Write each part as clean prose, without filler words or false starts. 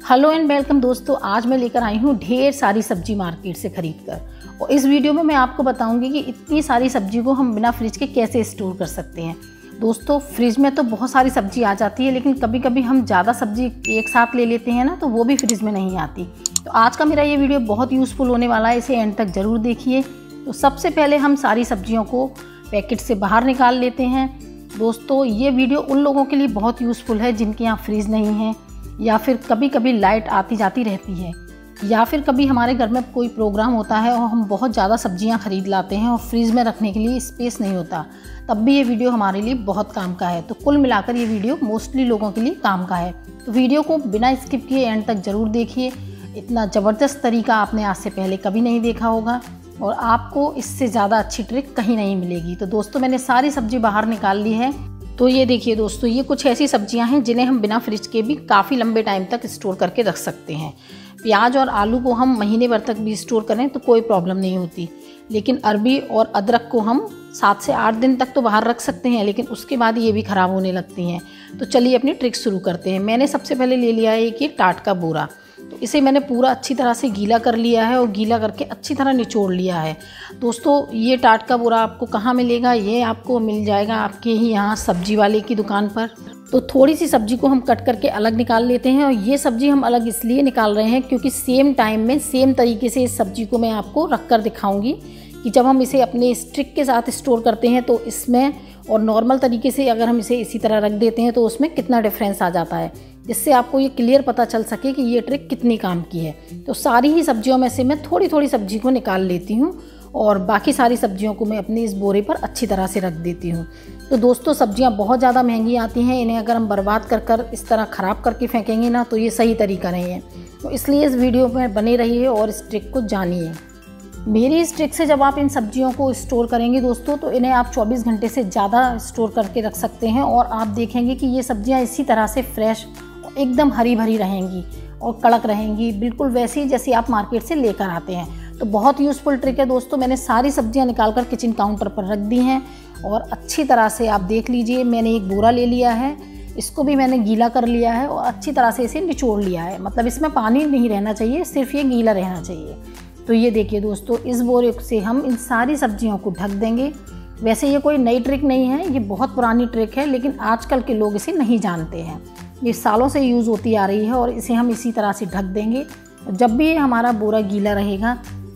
Hello and welcome दोस्तों, आज मैं लेकर आई हूँ ढेर सारी सब्जी मार्केट से खरीद कर। और इस वीडियो में मैं आपको बताऊंगी कि इतनी सारी सब्जी को हम बिना फ्रिज के कैसे स्टोर कर सकते हैं। दोस्तों, फ्रिज में तो बहुत सारी सब्जी आ जाती है, लेकिन कभी कभी हम ज़्यादा सब्जी एक साथ ले लेते हैं ना, तो वो भी फ्रिज में नहीं आती। तो आज का मेरा ये वीडियो बहुत यूज़फुल होने वाला है, इसे एंड तक ज़रूर देखिए। तो सबसे पहले हम सारी सब्जियों को पैकेट से बाहर निकाल लेते हैं। दोस्तों, ये वीडियो उन लोगों के लिए बहुत यूज़फुल है जिनके यहाँ फ्रिज नहीं है, या फिर कभी कभी लाइट आती जाती रहती है, या फिर कभी हमारे घर में कोई प्रोग्राम होता है और हम बहुत ज़्यादा सब्जियां खरीद लाते हैं और फ्रिज में रखने के लिए स्पेस नहीं होता, तब भी ये वीडियो हमारे लिए बहुत काम का है। तो कुल मिलाकर ये वीडियो मोस्टली लोगों के लिए काम का है। तो वीडियो को बिना स्किप किए एंड तक ज़रूर देखिए। इतना ज़बरदस्त तरीका आपने आज से पहले कभी नहीं देखा होगा और आपको इससे ज़्यादा अच्छी ट्रिक कहीं नहीं मिलेगी। तो दोस्तों, मैंने सारी सब्जी बाहर निकाल ली है। तो ये देखिए दोस्तों, ये कुछ ऐसी सब्जियां हैं जिन्हें हम बिना फ्रिज के भी काफ़ी लंबे टाइम तक स्टोर करके रख सकते हैं। प्याज और आलू को हम महीने भर तक भी स्टोर करें तो कोई प्रॉब्लम नहीं होती, लेकिन अरबी और अदरक को हम 7 से 8 दिन तक तो बाहर रख सकते हैं, लेकिन उसके बाद ये भी ख़राब होने लगती हैं। तो चलिए अपनी ट्रिक शुरू करते हैं। मैंने सबसे पहले ले लिया है एक ये टाट का बोरा। तो इसे मैंने पूरा अच्छी तरह से गीला कर लिया है और गीला करके अच्छी तरह निचोड़ लिया है। दोस्तों, ये टाट का बोरा आपको कहाँ मिलेगा? ये आपको मिल जाएगा आपके ही यहाँ सब्जी वाले की दुकान पर। तो थोड़ी सी सब्जी को हम कट करके अलग निकाल लेते हैं, और ये सब्जी हम अलग इसलिए निकाल रहे हैं क्योंकि सेम टाइम में सेम तरीके से इस सब्जी को मैं आपको रख कर दिखाऊंगी कि जब हम इसे अपने स्टिक के साथ स्टोर करते हैं तो इसमें, और नॉर्मल तरीके से अगर हम इसे इसी तरह रख देते हैं तो उसमें कितना डिफरेंस आ जाता है, जिससे आपको ये क्लियर पता चल सके कि ये ट्रिक कितनी काम की है। तो सारी ही सब्जियों में से मैं थोड़ी थोड़ी सब्जी को निकाल लेती हूँ और बाकी सारी सब्जियों को मैं अपनी इस बोरे पर अच्छी तरह से रख देती हूँ। तो दोस्तों, सब्जियाँ बहुत ज़्यादा महंगी आती हैं, इन्हें अगर हम बर्बाद कर इस तरह ख़राब करके फेंकेंगे ना, तो ये सही तरीका नहीं है। तो इसलिए इस वीडियो में बने रहिए और इस ट्रिक को जानिए। मेरी इस ट्रिक से जब आप इन सब्जियों को स्टोर करेंगे दोस्तों, तो इन्हें आप 24 घंटे से ज़्यादा स्टोर करके रख सकते हैं और आप देखेंगे कि ये सब्जियां इसी तरह से फ्रेश एकदम हरी भरी रहेंगी और कड़क रहेंगी, बिल्कुल वैसी जैसी आप मार्केट से लेकर आते हैं। तो बहुत यूज़फुल ट्रिक है दोस्तों। मैंने सारी सब्जियां निकाल कर किचन काउंटर पर रख दी हैं और अच्छी तरह से आप देख लीजिए, मैंने एक बोरा ले लिया है, इसको भी मैंने गीला कर लिया है और अच्छी तरह से इसे निचोड़ लिया है। मतलब इसमें पानी नहीं रहना चाहिए, सिर्फ ये गीला रहना चाहिए। तो ये देखिए दोस्तों, इस बोरे से हम इन सारी सब्जियों को ढक देंगे। वैसे ये कोई नई ट्रिक नहीं है, ये बहुत पुरानी ट्रिक है, लेकिन आजकल के लोग इसे नहीं जानते हैं। ये सालों से यूज़ होती आ रही है और इसे हम इसी तरह से ढक देंगे। जब भी हमारा बोरा गीला रहेगा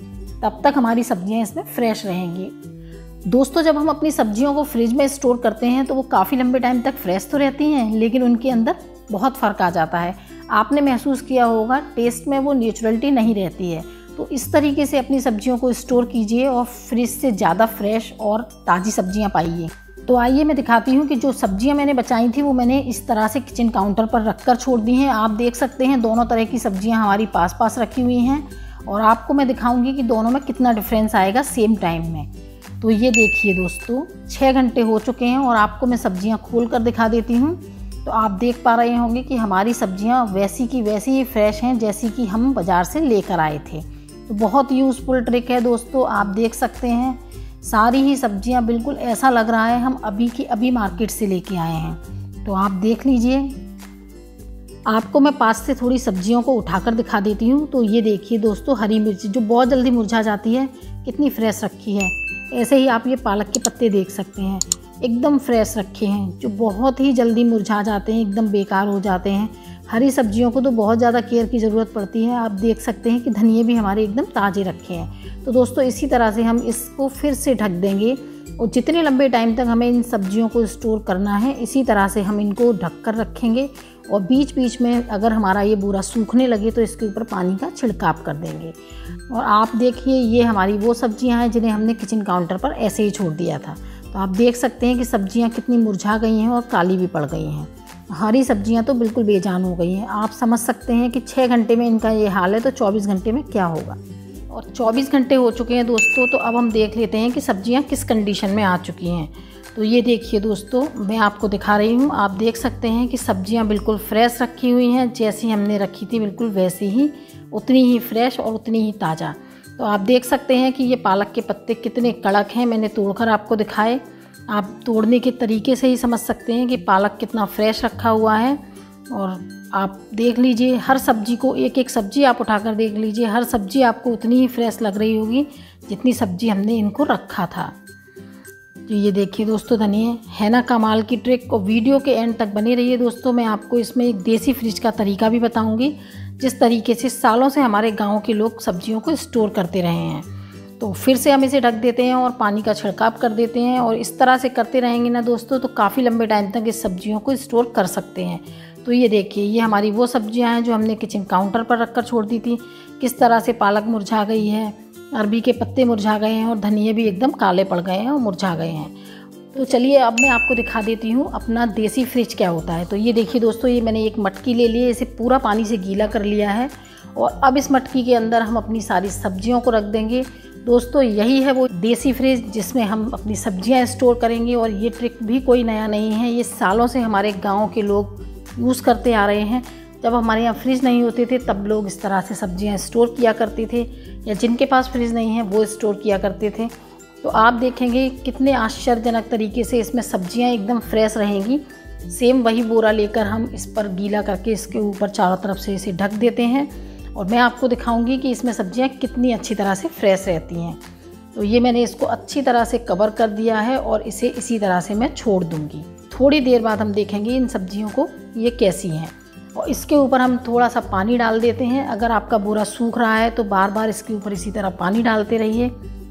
तब तक हमारी सब्जियां इसमें फ्रेश रहेंगी। दोस्तों, जब हम अपनी सब्जियों को फ्रिज में स्टोर करते हैं तो वो काफ़ी लंबे टाइम तक फ्रेश तो रहती हैं, लेकिन उनके अंदर बहुत फ़र्क आ जाता है। आपने महसूस किया होगा, टेस्ट में वो नेचुरलिटी नहीं रहती है। तो इस तरीके से अपनी सब्जियों को स्टोर कीजिए और फ्रिज से ज़्यादा फ्रेश और ताज़ी सब्जियां पाइए। तो आइए मैं दिखाती हूँ कि जो सब्जियां मैंने बचाई थी वो मैंने इस तरह से किचन काउंटर पर रख कर छोड़ दी हैं। आप देख सकते हैं दोनों तरह की सब्जियां हमारी पास पास रखी हुई हैं और आपको मैं दिखाऊंगी कि दोनों में कितना डिफरेंस आएगा सेम टाइम में। तो ये देखिए दोस्तों, 6 घंटे हो चुके हैं और आपको मैं सब्जियाँ खोल कर दिखा देती हूँ। तो आप देख पा रहे होंगे कि हमारी सब्जियाँ वैसी की वैसी ही फ्रेश हैं जैसी कि हम बाज़ार से लेकर आए थे। तो बहुत यूज़फुल ट्रिक है दोस्तों। आप देख सकते हैं सारी ही सब्जियां बिल्कुल ऐसा लग रहा है हम अभी की अभी मार्केट से लेके आए हैं। तो आप देख लीजिए। आपको मैं पास से थोड़ी सब्जियों को उठाकर दिखा देती हूँ। तो ये देखिए दोस्तों, हरी मिर्च जो बहुत जल्दी मुरझा जाती है, कितनी फ्रेश रखी है। ऐसे ही आप ये पालक के पत्ते देख सकते हैं, एकदम फ्रेश रखे हैं, जो बहुत ही जल्दी मुरझा जाते हैं, एकदम बेकार हो जाते हैं। हरी सब्जियों को तो बहुत ज़्यादा केयर की ज़रूरत पड़ती है। आप देख सकते हैं कि धनिये भी हमारे एकदम ताज़े रखे हैं। तो दोस्तों, इसी तरह से हम इसको फिर से ढक देंगे और जितने लंबे टाइम तक हमें इन सब्जियों को स्टोर करना है, इसी तरह से हम इनको ढक कर रखेंगे। और बीच बीच में अगर हमारा ये बोरा सूखने लगे तो इसके ऊपर पानी का छिड़काव कर देंगे। और आप देखिए, ये हमारी वो सब्जियाँ हैं जिन्हें हमने किचन काउंटर पर ऐसे ही छोड़ दिया था। तो आप देख सकते हैं कि सब्जियाँ कितनी मुरझा गई हैं और काली भी पड़ गई हैं। हरी सब्जियां तो बिल्कुल बेजान हो गई हैं। आप समझ सकते हैं कि 6 घंटे में इनका ये हाल है, तो 24 घंटे में क्या होगा। और 24 घंटे हो चुके हैं दोस्तों। तो अब हम देख लेते हैं कि सब्जियां किस कंडीशन में आ चुकी हैं। तो ये देखिए दोस्तों, मैं आपको दिखा रही हूँ। आप देख सकते हैं कि सब्जियां बिल्कुल फ्रेश रखी हुई हैं, जैसी हमने रखी थी बिल्कुल वैसी ही, उतनी ही फ्रेश और उतनी ही ताज़ा। तो आप देख सकते हैं कि ये पालक के पत्ते कितने कड़क हैं, मैंने तोड़कर आपको दिखाए। आप तोड़ने के तरीके से ही समझ सकते हैं कि पालक कितना फ्रेश रखा हुआ है और आप देख लीजिए हर सब्जी को, एक एक सब्जी आप उठाकर देख लीजिए, हर सब्जी आपको उतनी ही फ्रेश लग रही होगी जितनी सब्जी हमने इनको रखा था। तो ये देखिए दोस्तों धनिया, है ना कमाल की ट्रिक। और वीडियो के एंड तक बने रहिए दोस्तों, मैं आपको इसमें एक देसी फ्रिज का तरीका भी बताऊंगी, जिस तरीके से सालों से हमारे गांव के लोग सब्जियों को स्टोर करते रहे हैं। तो फिर से हम इसे ढक देते हैं और पानी का छिड़काव कर देते हैं, और इस तरह से करते रहेंगे ना दोस्तों तो काफ़ी लंबे टाइम तक इस सब्जियों को स्टोर कर सकते हैं। तो ये देखिए, ये हमारी वो सब्जियां हैं जो हमने किचन काउंटर पर रखकर छोड़ दी थी। किस तरह से पालक मुरझा गई है, अरबी के पत्ते मुरझा गए हैं और धनिया भी एकदम काले पड़ गए हैं और मुरझा गए हैं। तो चलिए अब मैं आपको दिखा देती हूँ अपना देसी फ्रिज क्या होता है। तो ये देखिए दोस्तों, ये मैंने एक मटकी ले ली है, इसे पूरा पानी से गीला कर लिया है, और अब इस मटकी के अंदर हम अपनी सारी सब्जियों को रख देंगे। दोस्तों यही है वो देसी फ्रिज जिसमें हम अपनी सब्जियां स्टोर करेंगे, और ये ट्रिक भी कोई नया नहीं है, ये सालों से हमारे गांव के लोग यूज़ करते आ रहे हैं। जब हमारे यहाँ फ्रिज नहीं होते थे तब लोग इस तरह से सब्जियां स्टोर किया करते थे, या जिनके पास फ्रिज नहीं है वो स्टोर किया करते थे। तो आप देखेंगे कितने आश्चर्यजनक तरीके से इसमें सब्जियां एकदम फ्रेश रहेंगी। सेम वही बोरा लेकर हम इस पर गीला करके इसके ऊपर चारों तरफ से इसे ढक देते हैं, और मैं आपको दिखाऊंगी कि इसमें सब्जियां कितनी अच्छी तरह से फ्रेश रहती हैं। तो ये मैंने इसको अच्छी तरह से कवर कर दिया है और इसे इसी तरह से मैं छोड़ दूंगी। थोड़ी देर बाद हम देखेंगे इन सब्जियों को ये कैसी हैं, और इसके ऊपर हम थोड़ा सा पानी डाल देते हैं। अगर आपका बोरा सूख रहा है तो बार बार इसके ऊपर इसी तरह पानी डालते रहिए।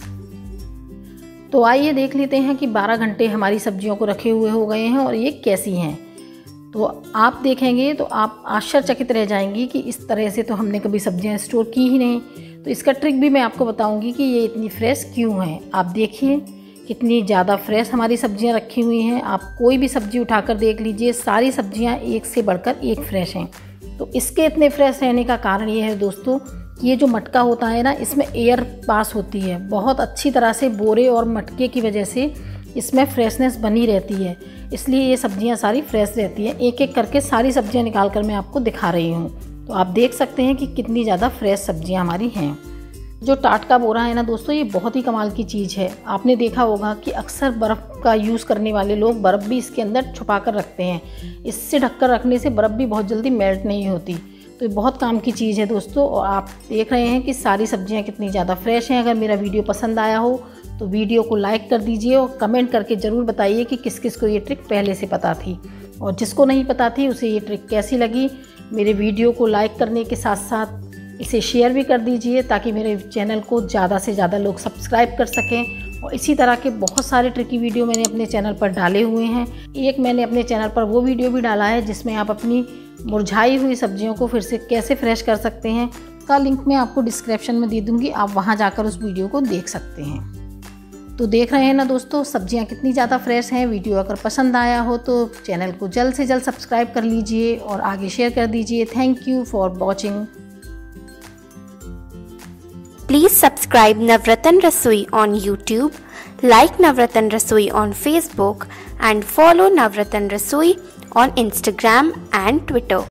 तो आइए देख लेते हैं कि 12 घंटे हमारी सब्जियों को रखे हुए हो गए हैं और ये कैसी हैं। तो आप देखेंगे तो आप आश्चर्यचकित रह जाएंगी कि इस तरह से तो हमने कभी सब्जियां स्टोर की ही नहीं। तो इसका ट्रिक भी मैं आपको बताऊंगी कि ये इतनी फ्रेश क्यों है। आप देखिए कितनी ज़्यादा फ्रेश हमारी सब्जियां रखी हुई हैं। आप कोई भी सब्जी उठाकर देख लीजिए, सारी सब्जियां एक से बढ़कर एक फ्रेश हैं। तो इसके इतने फ्रेश रहने का कारण ये है दोस्तों, ये जो मटका होता है ना, इसमें एयर पास होती है बहुत अच्छी तरह से। बोरे और मटके की वजह से इसमें फ्रेशनेस बनी रहती है, इसलिए ये सब्जियां सारी फ्रेश रहती हैं। एक एक करके सारी सब्जियां निकाल कर मैं आपको दिखा रही हूँ। तो आप देख सकते हैं कि कितनी ज़्यादा फ्रेश सब्जियां हमारी हैं। जो टाट का बोरा है ना दोस्तों, ये बहुत ही कमाल की चीज़ है। आपने देखा होगा कि अक्सर बर्फ़ का यूज़ करने वाले लोग बर्फ़ भी इसके अंदर छुपा कर रखते हैं। इससे ढककर रखने से बर्फ़ भी बहुत जल्दी मेल्ट नहीं होती। तो ये बहुत काम की चीज़ है दोस्तों। और आप देख रहे हैं कि सारी सब्जियां कितनी ज़्यादा फ्रेश हैं। अगर मेरा वीडियो पसंद आया हो तो वीडियो को लाइक कर दीजिए, और कमेंट करके ज़रूर बताइए कि किस किस को ये ट्रिक पहले से पता थी, और जिसको नहीं पता थी उसे ये ट्रिक कैसी लगी। मेरे वीडियो को लाइक करने के साथ साथ इसे शेयर भी कर दीजिए, ताकि मेरे चैनल को ज़्यादा से ज़्यादा लोग सब्सक्राइब कर सकें। और इसी तरह के बहुत सारे ट्रिकी वीडियो मैंने अपने चैनल पर डाले हुए हैं। एक मैंने अपने चैनल पर वो वीडियो भी डाला है जिसमें आप अपनी मुरझाई हुई सब्जियों को फिर से कैसे फ्रेश कर सकते हैं, का लिंक मैं आपको डिस्क्रिप्शन में दे दूँगी, आप वहाँ जाकर उस वीडियो को देख सकते हैं। तो देख रहे हैं ना दोस्तों, सब्जियां कितनी ज़्यादा फ्रेश हैं। वीडियो अगर पसंद आया हो तो चैनल को जल्द से जल्द सब्सक्राइब कर लीजिए और आगे शेयर कर दीजिए। Thank you for watching. Please subscribe Navratan Rasoi on YouTube, like Navratan Rasoi on Facebook, and follow Navratan Rasoi on Instagram and Twitter.